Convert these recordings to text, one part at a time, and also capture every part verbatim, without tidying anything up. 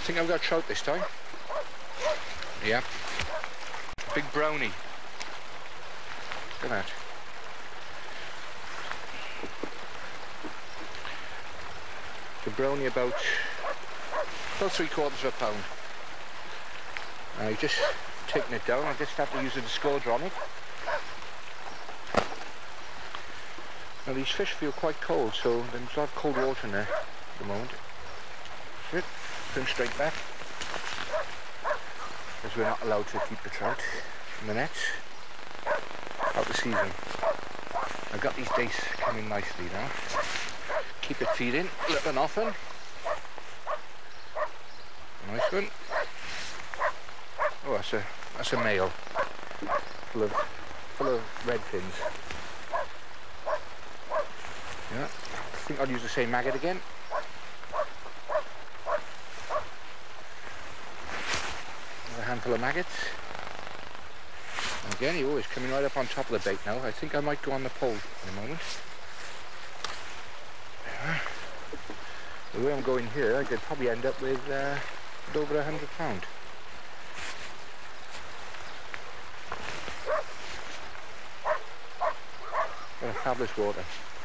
think I've got a trout this time. Yeah. Big brownie. Look at that. The brownie about, about three quarters of a pound. Now just taking it down, I just have to use a discorder on it. Now these fish feel quite cold, so there's a lot of cold water in there at the moment. Good. Put them straight back. Because we're not allowed to keep the trout in the nets out the season. I've got these dace coming nicely now. Keep it feeding, little and often. Nice one. Oh, that's a that's a male, full of full of red fins. Yeah, I think I'll use the same maggot again. Another handful of maggots. And again, you're always coming right up on top of the bait now. I think I might go on the pole in a moment. Yeah. The way I'm going here, I could probably end up with, uh, with over a hundred pound. Got a fabulous water.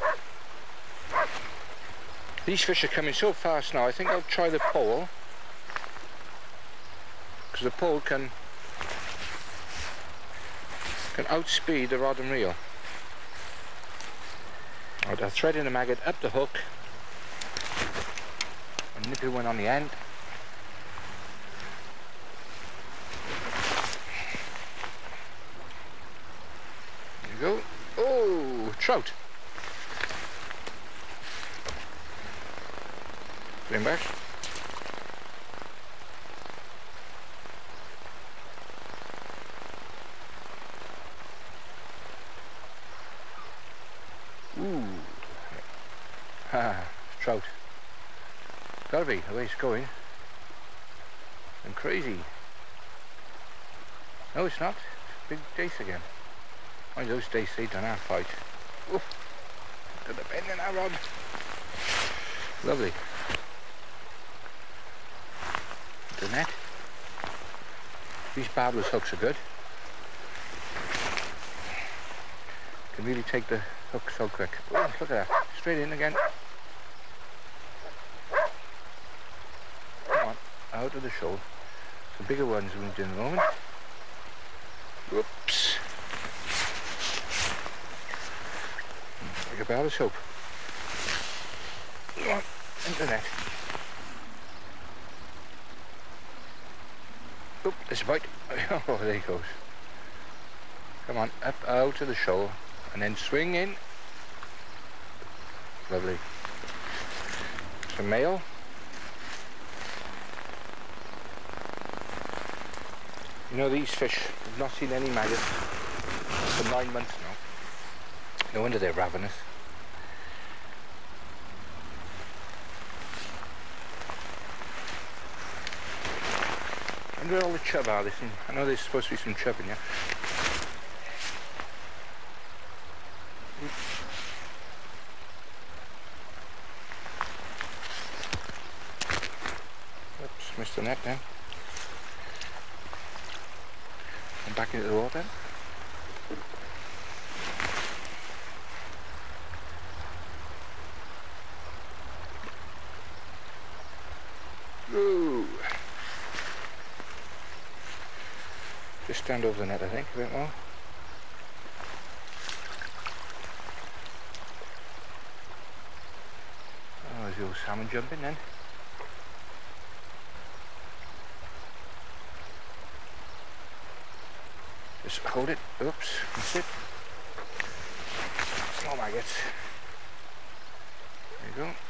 These fish are coming so fast now, I think I'll try the pole. Because the pole can can outspeed the rod and reel. I'll thread in the maggot up the hook and nip it one on the end. There you go. Oh, trout. Bring back. Ooh. Ha, trout. Gotta be, the way it's going. I'm crazy. No, it's not. Big dace again. Mind those dace, they don't have fight. Oh, got the bend in our rod. Lovely. The net. These barbless hooks are good. Can really take the hook so quick. Oh, look at that. Straight in again. Come on, out of the shoal. Some bigger ones we need in a moment. Whoops. Like a barrel of soap. Come on, into the net. Oop, there's a bite. Oh, there he goes. Come on, up out of the shoal and then swing in. Lovely. It's a male. You know, these fish have not seen any maggots for nine months now. No wonder they're ravenous. I wonder where all the chub are. This, I know there's supposed to be some chub in here. Oops, missed the net then. I'm back into the water. Ooh. Just stand over the net, I think, a bit more. Oh, there's the old salmon jumping then. Just hold it. Oops, that's it. Small maggots. There you go.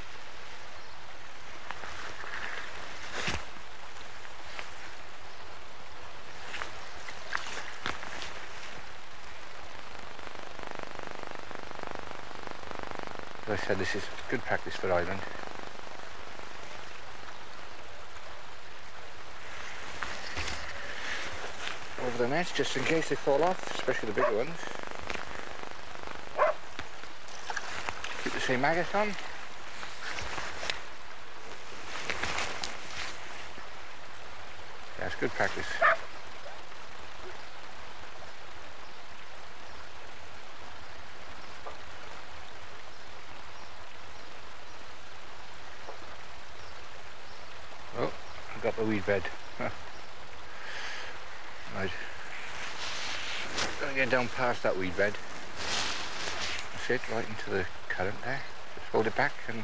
As I said, this is good practice for Ireland. Over the nets, just in case they fall off, especially the bigger ones. Keep the same maggot on. good practice. Oh, I got the weed bed. Huh. Right. Gonna get down past that weed bed. That's it, right into the current there. Just hold it back and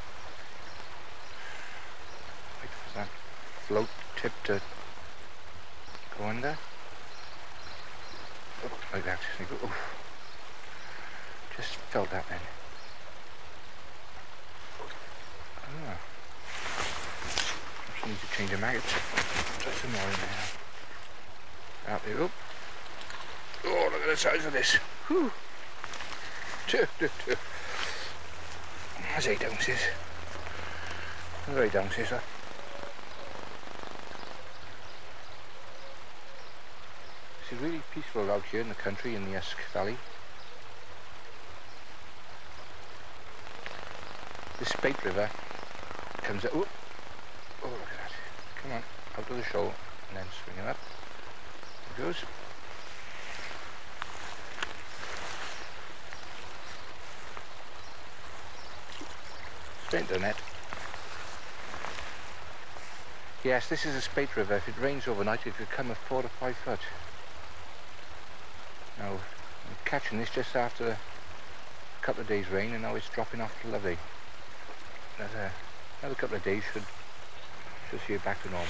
wait for that float tip to go under. Oh, like that. Oh. Just felt that then. Ah. I need to change the maggots. Put some more in there. Out there. Oh. Oh, look at the size of this. Whew. Two, two, two. That's eight ounces. That's eight ounces, huh? It's really peaceful out here in the country in the Usk Valley. This Spate River comes out. Oh, oh, look at that. Come on, out of the shoal and then swing it up. There it goes. Straight into the net. Yes, this is a Spate River. If it rains overnight, it could come a four to five foot. Now, I'm catching this just after a couple of days rain, and now it's dropping off lovely. Another, another couple of days should should see it back to normal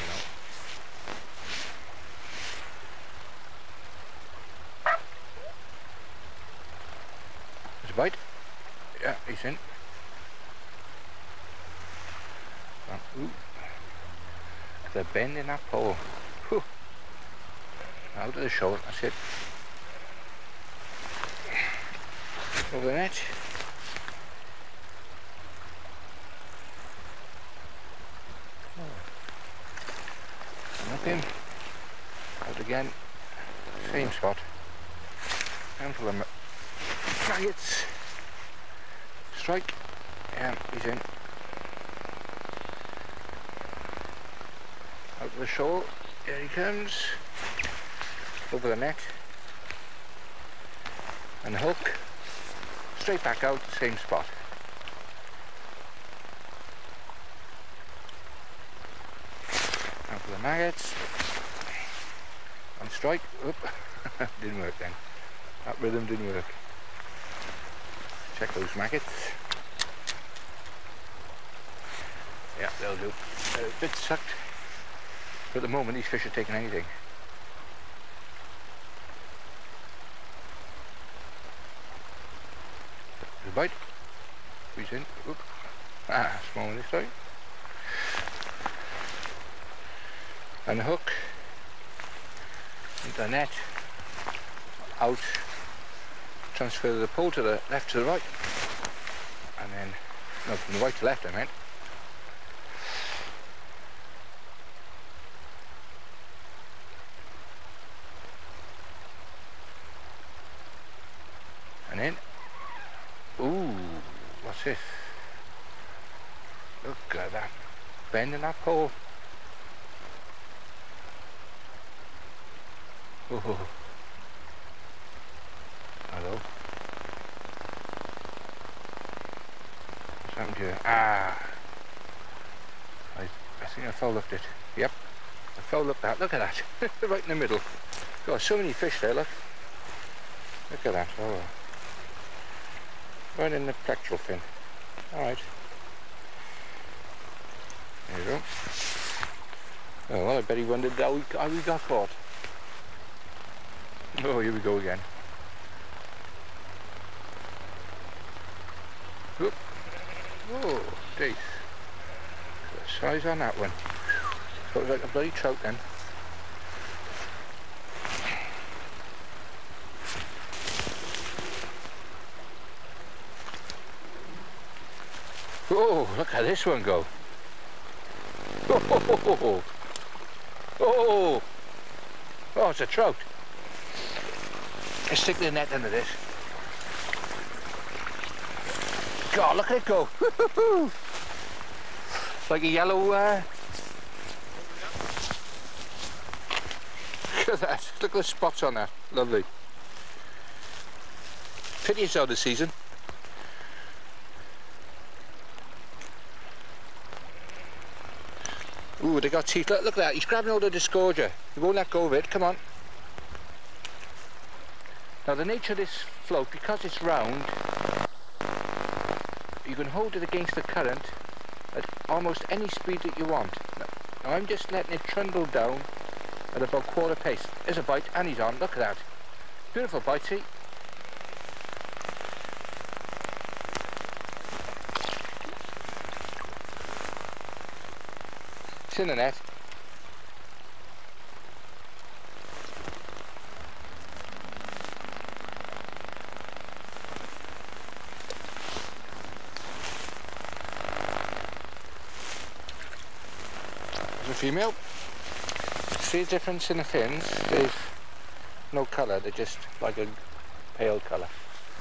now. There's a bite. Yeah, he's in. Ooh. The bend in that pole. Whew. Out of the shoal, that's it. Over the net. Oh. Nothing. Out again. Same spot. Handful of maggots. Strike. Yeah, he's in. Out of the shoal, here he comes, over the net, and hook, straight back out, the same spot. Out for the maggots, one strike, oop, didn't work then, that rhythm didn't work. Check those maggots. Yeah, they'll do. They're a bit sucked. But at the moment, these fish are taking anything. There's a bite. Squeeze in. Oop. Ah, small one this time. And the hook. Into the net. Out. Transfer the pole to the left to the right. And then, no, from the right to left I meant. And in. Ooh, what's this? Look at that. Bend in that pole. Oh. Hello. What's happened to you? Ah. I, I think I foul hooked it. Yep. I foul hooked that. Look at that. Right in the middle. Got so many fish there, look. Look at that. Oh. Right in the pectoral fin. Alright. There you go. Oh, well, I bet he wondered how we, how we got caught. Oh, here we go again. Oop. Oh, dace. The size on that one. So it was like a bloody trout then. Oh, look at this one go. Oh, oh, oh, oh. Oh, oh, it's a trout. Let's stick the net under this. God, look at it go. Like a yellow, uh... Look at that. Look at the spots on that. Lovely. Pity it's out of season. Ooh, they got teeth. Look, look at that. He's grabbing hold of the disgorger. He won't let go of it. Come on. Now the nature of this float, because it's round, you can hold it against the current at almost any speed that you want. Now, now I'm just letting it trundle down at about quarter pace. There's a bite and he's on. Look at that. Beautiful bite, see? It's in the net. There's a female. See the difference in the fins? There's no colour, they're just like a pale colour.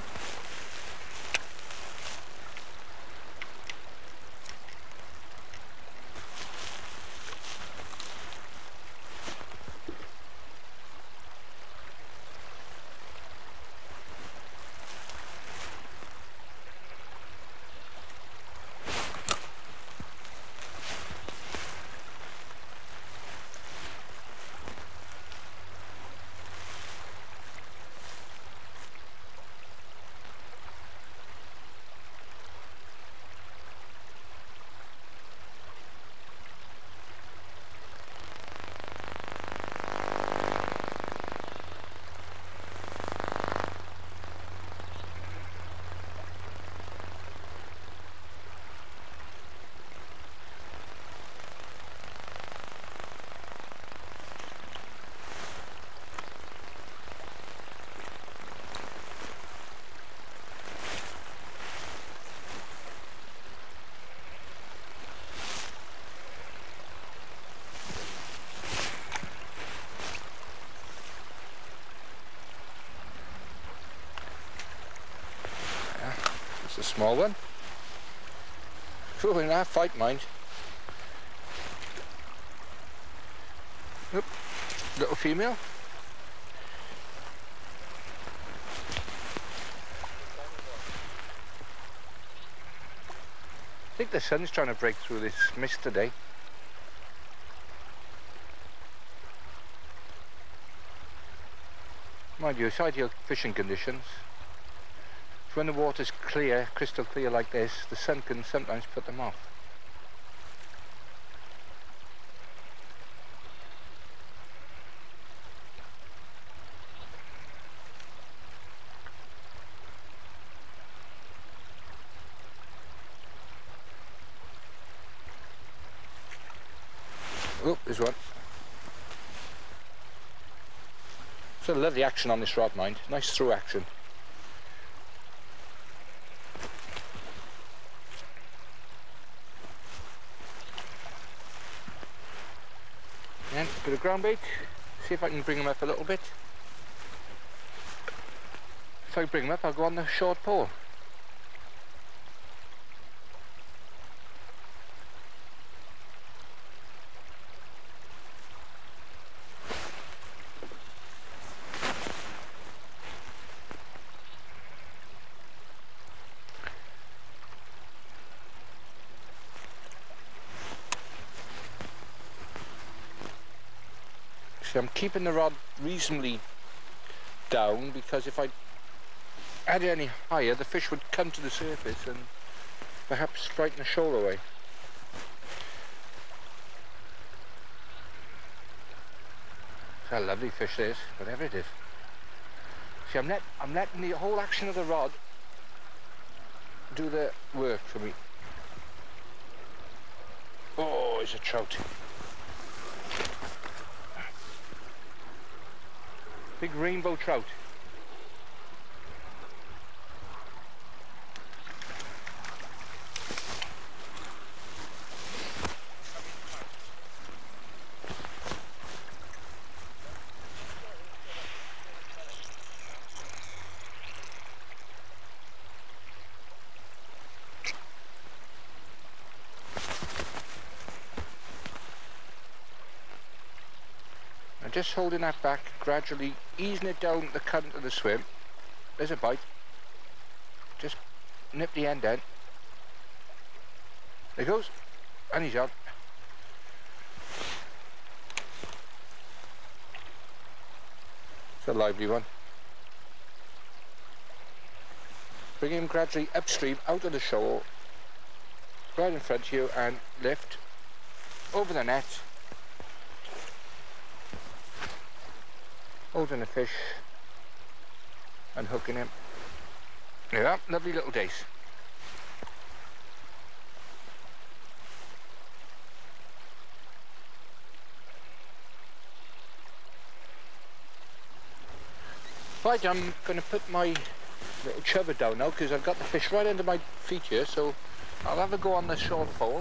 A small one. Ooh, in that fight, mind. Oop. Little female. I think the sun's trying to break through this mist today. Mind you, it's ideal fishing conditions. When the water's clear, crystal clear like this, the sun can sometimes put them off. Oh, there's one. So I love the action on this rod, mind. Nice through action. And a bit of ground bait, see if I can bring them up a little bit. If I bring them up, I'll go on the short pole. I'm keeping the rod reasonably down because if I had it any higher the fish would come to the surface and perhaps frighten the shoal away. It's a lovely fish this, whatever it is. See, I'm, let, I'm letting the whole action of the rod do the work for me. Oh, it's a trout. Big rainbow trout. just holding that back, gradually easing it down the current of the swim. There's a bite. Just nip the end in. There he goes. And he's on. It's a lively one. Bring him gradually upstream, out of the shoal, right in front of you, and lift over the net, holding the fish and hooking him. Yeah, lovely little dace. Right, I'm going to put my little chubber down now because I've got the fish right under my feet here, so I'll have a go on the short pole.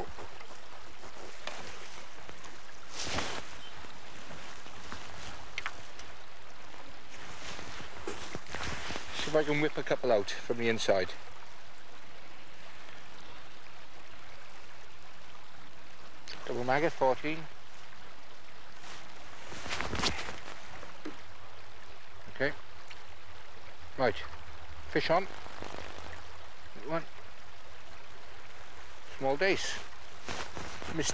See if I can whip a couple out from the inside. Double maggot fourteen. Okay. Right. Fish on. One. Small dace. Missed.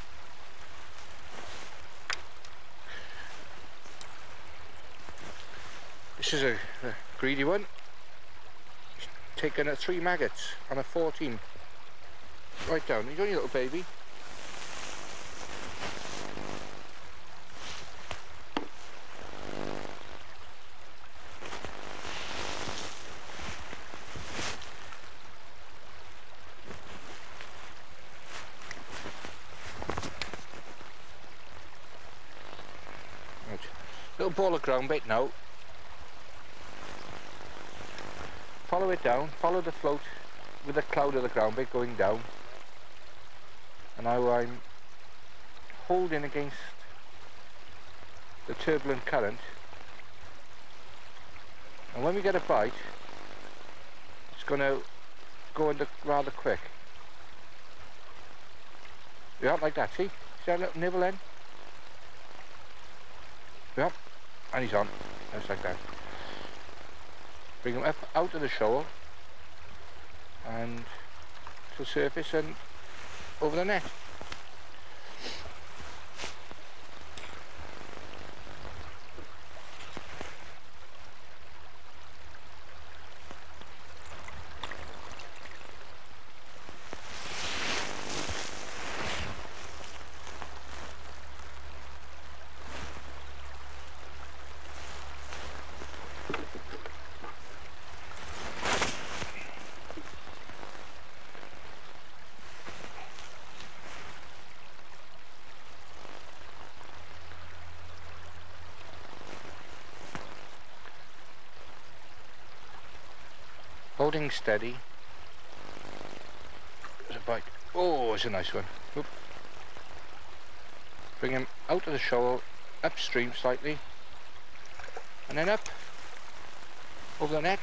This is a, a greedy one. He's taken a three maggots on a fourteen. Right down. He's only a little baby. Little ball of ground bait now. Follow it down, follow the float with the cloud of the ground bait going down. And now I'm holding against the turbulent current. And when we get a bite, it's going to go under rather quick. Yeah, like that, see? See that little nibble in? Yep. And he's on, just like that. Bring him up out of the shoal and to the surface and over the net. Holding steady. There's a bite. Oh, it's a nice one. Oop. Bring him out of the shoal, upstream slightly, and then up over the net.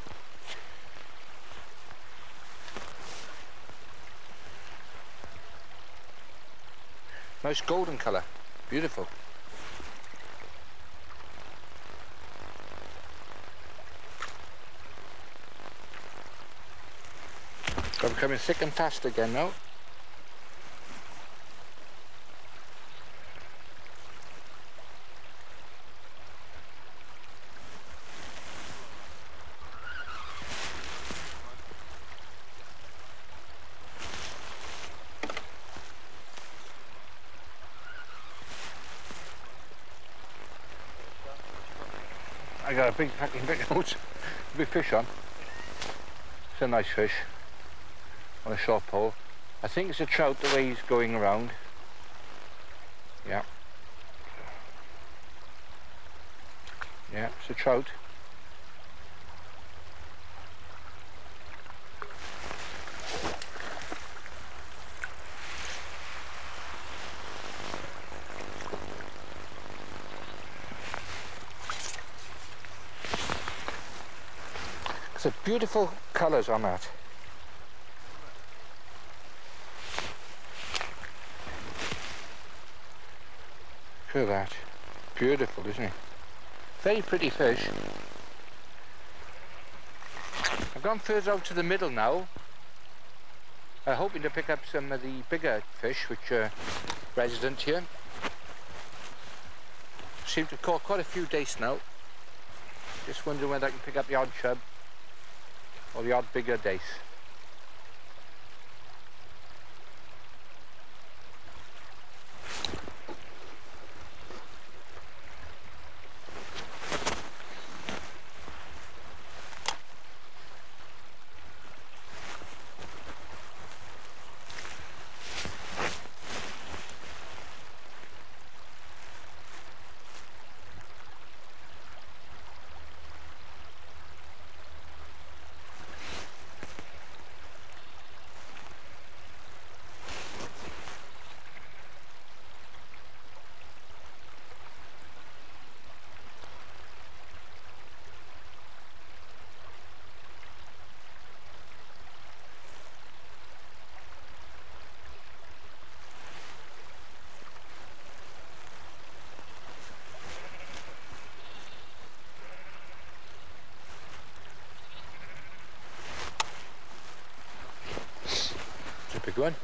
Nice golden colour. Beautiful. I'm becoming thick and fast again now. I got a big fucking big nose, big fish on. It's a nice fish. On a short pole. I think it's a trout the way he's going around. Yeah. Yeah, it's a trout. It's a beautiful colours on that. Look at that. Beautiful, isn't it? Very pretty fish. I've gone further out to the middle now. I'm hoping to pick up some of the bigger fish which are resident here. Seem to have caught quite a few dace now. Just wondering whether I can pick up the odd chub or the odd bigger dace. Big one.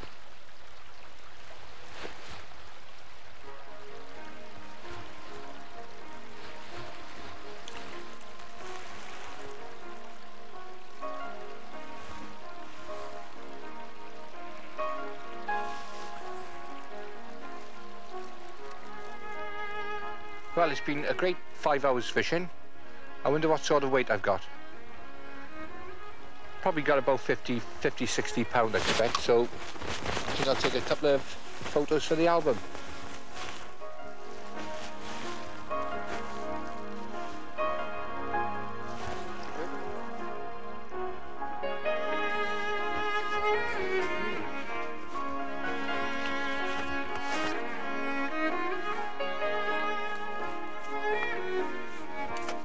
Well, it's been a great five hours fishing. I wonder what sort of weight I've got. Probably got about fifty, fifty, sixty pound I expect, so I think I'll take a couple of photos for the album.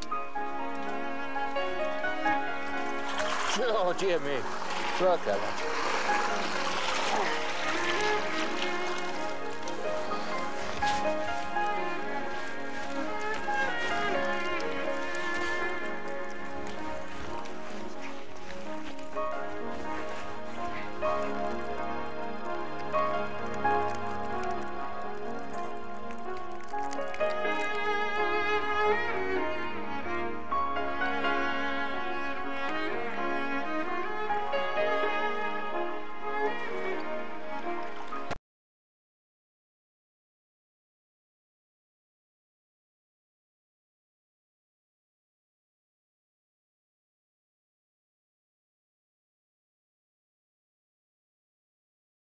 Oh dear me, look at that.